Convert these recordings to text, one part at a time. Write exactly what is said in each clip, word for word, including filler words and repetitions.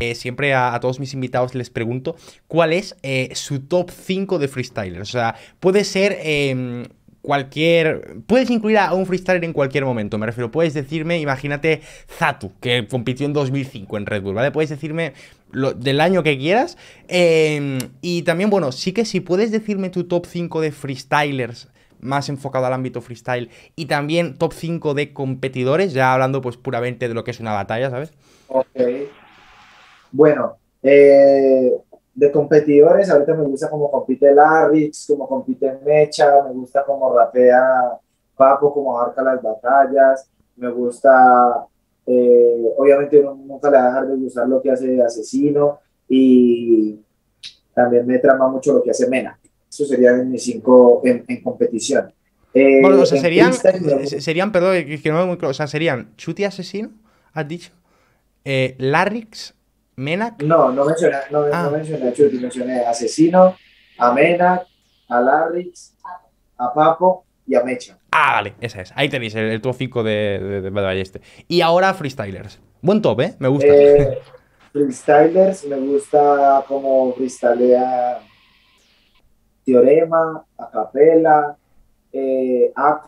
Eh, siempre a, a todos mis invitados les pregunto cuál es eh, su top cinco de freestylers. O sea, puede ser eh, cualquier... Puedes incluir a un freestyler en cualquier momento, me refiero. Puedes decirme, imagínate, Zatu, que compitió en dos mil cinco en Red Bull, ¿vale? Puedes decirme lo, del año que quieras. Eh, y también, bueno, sí que si puedes decirme tu top cinco de freestylers más enfocado al ámbito freestyle y también top cinco de competidores, ya hablando pues puramente de lo que es una batalla, ¿sabes? Ok. Bueno, eh, de competidores, ahorita me gusta cómo compite Larrix, cómo compite Mecha, me gusta cómo rapea Papo, cómo abarca las batallas, me gusta, eh, obviamente uno nunca le va a dejar de gustar lo que hace Asesino y también me trama mucho lo que hace Mena. Eso serían mis cinco en, en competición. Bueno, o Eh, sea, en serían, freestyle me eh, gusta. serían, perdón, que que no es muy claro, o sea, serían Chuti Asesino, has dicho, eh, Larrix, Menak, No, no mencioné, no, no ah, mencioné a Chuti, mencioné a Asesino, a Mena, a Larrix, a Papo y a Mecha. ah, vale, esa es, ahí tenéis el, el top cinco de, de, de Bad Balleste. Y ahora freestylers. Buen top, ¿eh? Me gusta. Eh, freestylers, me gusta como freestylea Teorema, Acapela, eh, App,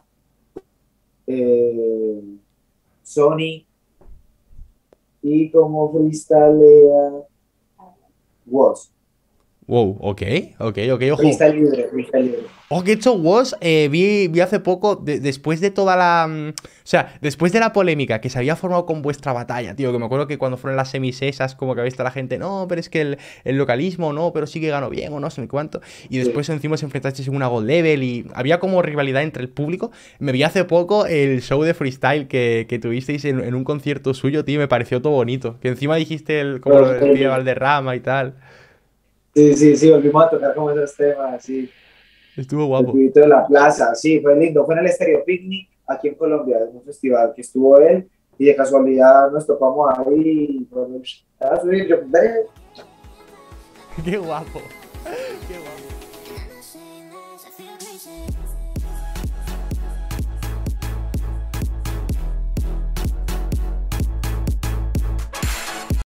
eh, Sony y como freestylea Woz. Wow, ok, ok, ok, ojo. Freestyle libre, freestyle libre. Oh, que hecho Woz, eh, vi, vi hace poco, de- después de toda la... mm, o sea, después de la polémica que se había formado con vuestra batalla, tío, que me acuerdo que cuando fueron las semis esas, como que había visto la gente, no, pero es que el, el localismo, no, pero sí que ganó bien, o no sé ni cuánto. Y Sí. después encima se enfrentasteis en una Gold Level y había como rivalidad entre el público. Me vi hace poco el show de freestyle que, que tuvisteis en, en un concierto suyo, tío, y me pareció todo bonito. Que encima dijiste el, como lo del pibe Ok. Valderrama y tal. Sí, sí, sí, volvimos a tocar como esos temas, sí. Estuvo El guapo. pibito de la plaza, sí, fue lindo. Fue en el Estéreo Picnic, aquí en Colombia, en un festival que estuvo él, y de casualidad nos topamos ahí, y pues, a subir, yo, ve, Qué guapo.